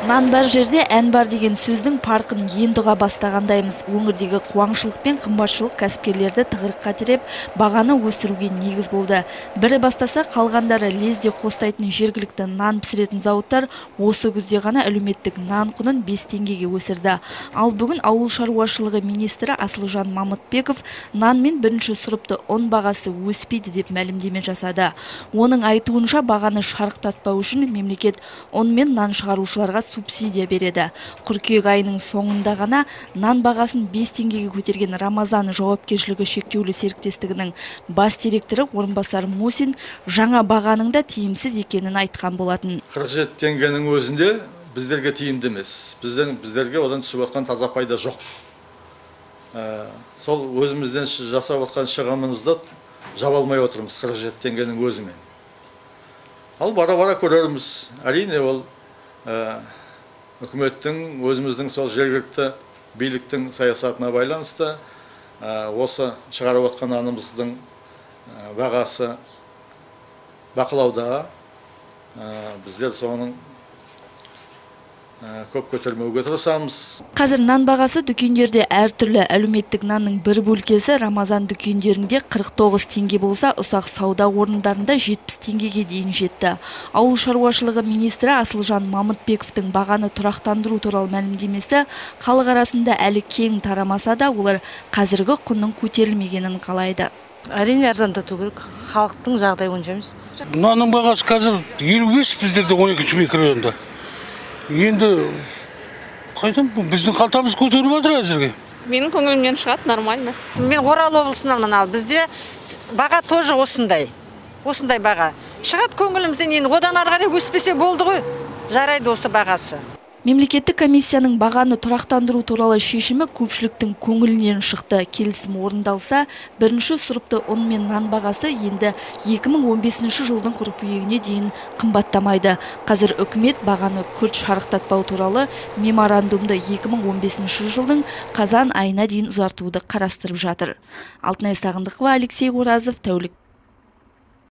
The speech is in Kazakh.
Нан бар жерде ән бар деген сөздің парқын енді ұға бастағандаймыз. Өңірдегі қуаңшылық пен қымбатшылық кәсіпкерлерді тығырыққа тіреп, бағаны өсіруге негіз болды. Бірі бастаса, қалғандары лезде қостайтын жергілікті нан пісіретін зауыттар осы күзде ғана әлеуметтік нан құнын 5 теңгеге өсірді. Ал бүгін ауыл шаруашылығы министрі Асылжан Мамытбеков нан мен бірінші сұрыпты ұн бағасы өспейді деп мәлімдеме жасады. Оның айтуынша бағаны шарықтатпау үшін мемлекет ұн мен нан шығарушыларға субсидия береді. Қыркүйек айының соңында ғана нан бағасын 5 теңгеге көтерген Рамазан жауапкершілігі шектеулі серіктестігінің бас директоры орынбасар Мусин жаңа бағаның да тиімсіз екенін айтқан болатын. 47 теңгенің өзінде біздерге тиімді емес. Біздерге одан түсіп отқан таза пайда жоқ. Сол өзімізден жасап отқан шығамымызды жаба алмай отырмыз 47 теңгенің өзімен. Ал бара-бара көрерміз. Әрине ол үкіметтің, өзіміздің сол жергілікті биліктің саясатына байланысты осы шығарып отқан нанымыздың бағасы бақылауда. Біздер соның көп көтермеуге тырысамыз. Қазір нан бағасы дүкендерде әртүрлі. Әлеуметтік нанның бір бөлкесі Рамазан дүкендерінде 49 теңге болса, ұсақ сауда орындарында 70 теңгеге дейін жетті. Ауыл шаруашылығы министрі Асылжан Мамытбековтың бағаны тұрақтандыру туралы мәлімдемесі халық арасында әлі кең тарамаса да, олар қазіргі құнның көтерілмегенін қалайды. Әрине арзандату керек. Халықтың жағдайы онша емес. Нанның бағасы қазір 55, біздерде 12 микрорайонда. Енді қайтам, біздің қалтамыз көтеріп жатыр әзірге. Менің көңілімнен шығады, нормально. Мен Орал облысынан ал. Бізде баға тоже осындай баға. Шығады көңілімізден, енді одан ары қарай өспесе болды ғой. Жарайды осы бағасы. Мемлекеттік комиссияның бағаны тұрақтандыру туралы шешімі көпшіліктің көңілінен шықты. Келісім орындалса, бірінші сұрыпты ұн мен нан бағасы енді 2015 жылдың қыркүйегіне дейін қымбаттамайды. Қазір үкімет бағаны күрт шарықтатпау туралы меморандумды 2015 жылдың қазан айына дейін ұзартуды қарастырып жатыр. Алтынай Сағындықова, Алексей Оразов, тәулік